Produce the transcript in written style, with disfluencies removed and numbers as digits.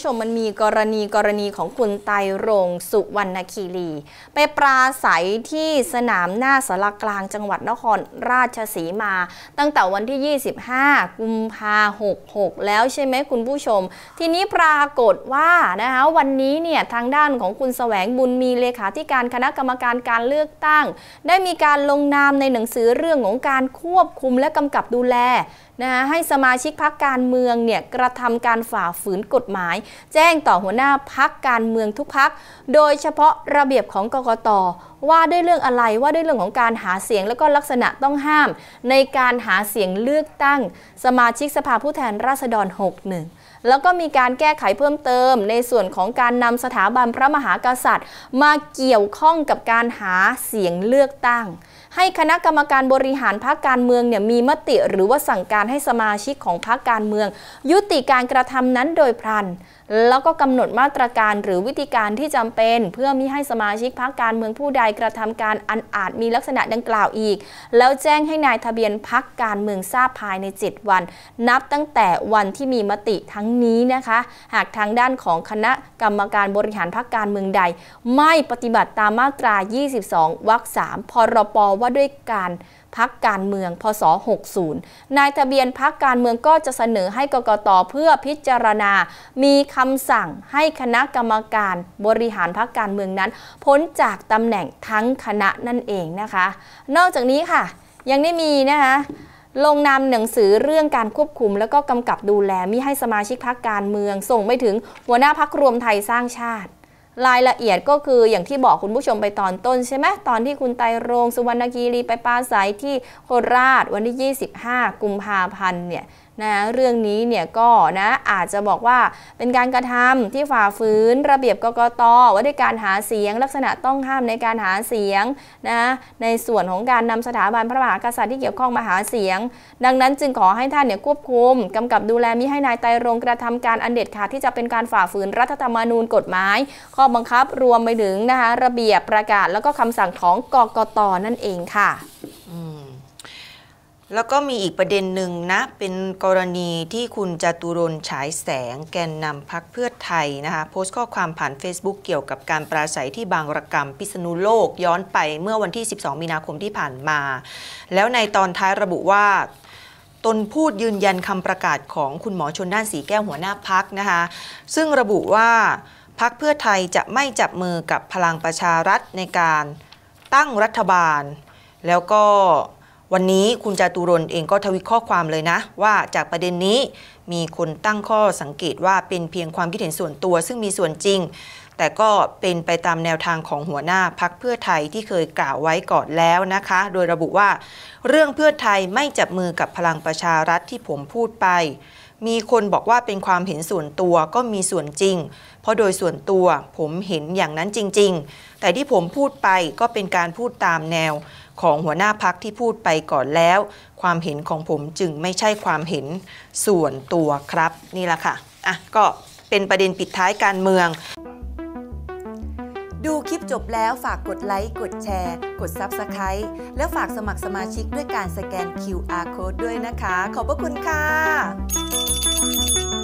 ชมมันมีกรณีของคุณไตรรงค์สุวรรณคีรีไปปราศัยที่สนามหน้าศาลากลางจังหวัดนครราชสีมาตั้งแต่วันที่ 25 กุมภาพันธ์ 66 แล้วใช่ไหมคุณผู้ชมทีนี้ปรากฏว่านะคะวันนี้เนี่ยทางด้านของคุณแสวงบุญมีเลขาธิการคณะกรรมการการเลือกตั้งได้มีการลงนามในหนังสือเรื่องของการควบคุมและกำกับดูแลให้สมาชิกพรรคการเมืองเนี่ยกระทำการฝ่าฝืนกฎหมายแจ้งต่อหัวหน้าพรรคการเมืองทุกพรรคโดยเฉพาะระเบียบของกกต.ว่าด้วยเรื่องอะไรว่าด้วยเรื่องของการหาเสียงและก็ลักษณะต้องห้ามในการหาเสียงเลือกตั้งสมาชิกสภาผู้แทนราษฎร 61แล้วก็มีการแก้ไขเพิ่มเติมในส่วนของการนำสถาบันพระมหากษัตริย์มาเกี่ยวข้องกับการหาเสียงเลือกตั้งให้คณะกรรมการบริหารพรรคการเมืองเนี่ยมีมติหรือว่าสั่งการให้สมาชิกของพรรคการเมืองยุติการกระทำนั้นโดยพลันแล้วก็กำหนดมาตรการหรือวิธีการที่จำเป็นเพื่อมิให้สมาชิกพรรคการเมืองผู้ใดกระทำการอันอาจมีลักษณะดังกล่าวอีกแล้วแจ้งให้นายทะเบียนพรรคการเมืองทราบภายใน7 วันนับตั้งแต่วันที่มีมติทั้งนี้นะคะหากทางด้านของคณะกรรมการบริหารพรรคการเมืองใดไม่ปฏิบัติตามมาตรา 22 วรรค 3 พรบว่าด้วยการพรรคการเมืองพศ 60นายทะเบียนพรรคการเมืองก็จะเสนอให้กกต.เพื่อพิจารณามีคำสั่งให้คณะกรรมการบริหารพรรคการเมืองนั้นพ้นจากตำแหน่งทั้งคณะนั่นเองนะคะนอกจากนี้ค่ะยังได้มีนะคะลงนามหนังสือเรื่องการควบคุมแล้วก็กำกับดูแลมิให้สมาชิกพรรคการเมืองส่งไปถึงหัวหน้าพรรครวมไทยสร้างชาติรายละเอียดก็คืออย่างที่บอกคุณผู้ชมไปตอนต้นใช่ไหมตอนที่คุณไตรรงค์สุวรรณคีรีไปปราศัยที่โคราชวันที่ 25 กุมภาพันธ์เนี่ยนะเรื่องนี้เนี่ยก็นะอาจจะบอกว่าเป็นการกระทำที่ฝ่าฝืนระเบียบกกต.ว่าด้วยการหาเสียงลักษณะต้องห้ามในการหาเสียงนะในส่วนของการนำสถาบันพระมหากษัตริย์ที่เกี่ยวข้องมาหาเสียงดังนั้นจึงขอให้ท่านเนี่ยควบคุมกำกับดูแลมิให้นายไตรรงค์กระทำการอันเด็ดขาดที่จะเป็นการฝ่าฝืนรัฐธรรมนูญกฎหมายข้อบังคับรวมไปถึงนะคะระเบียบประกาศแล้วก็คำสั่งของกกต.นั่นเองค่ะแล้วก็มีอีกประเด็นหนึ่งนะเป็นกรณีที่คุณจตุรนต์ฉายแสงแกนนำพรรคเพื่อไทยนะคะโพสต์ข้อความผ่าน Facebook เกี่ยวกับการปราศัยที่บางระกำพิษณุโลกย้อนไปเมื่อวันที่ 12 มีนาคมที่ผ่านมาแล้วในตอนท้ายระบุว่าตนพูดยืนยันคำประกาศของคุณหมอชลน่านสีแก้วหัวหน้าพรรคนะคะซึ่งระบุว่าพรรคเพื่อไทยจะไม่จับมือกับพลังประชารัฐในการตั้งรัฐบาลแล้วก็วันนี้คุณจตุรนต์เองก็ทวิตข้อความเลยนะว่าจากประเด็นนี้มีคนตั้งข้อสังเกตว่าเป็นเพียงความคิดเห็นส่วนตัวซึ่งมีส่วนจริงแต่ก็เป็นไปตามแนวทางของหัวหน้าพรรคเพื่อไทยที่เคยกล่าวไว้ก่อนแล้วนะคะโดยระบุว่าเรื่องเพื่อไทยไม่จับมือกับพลังประชารัฐที่ผมพูดไปมีคนบอกว่าเป็นความเห็นส่วนตัวก็มีส่วนจริงเพราะโดยส่วนตัวผมเห็นอย่างนั้นจริงๆแต่ที่ผมพูดไปก็เป็นการพูดตามแนวของหัวหน้าพรรคที่พูดไปก่อนแล้วความเห็นของผมจึงไม่ใช่ความเห็นส่วนตัวครับนี่แหละค่ะก็เป็นประเด็นปิดท้ายการเมืองดูคลิปจบแล้วฝากกดไลค์กดแชร์กด Subscribe แล้วฝากสมัครสมาชิกด้วยการสแกน QR Code ด้วยนะคะขอบพระคุณค่ะ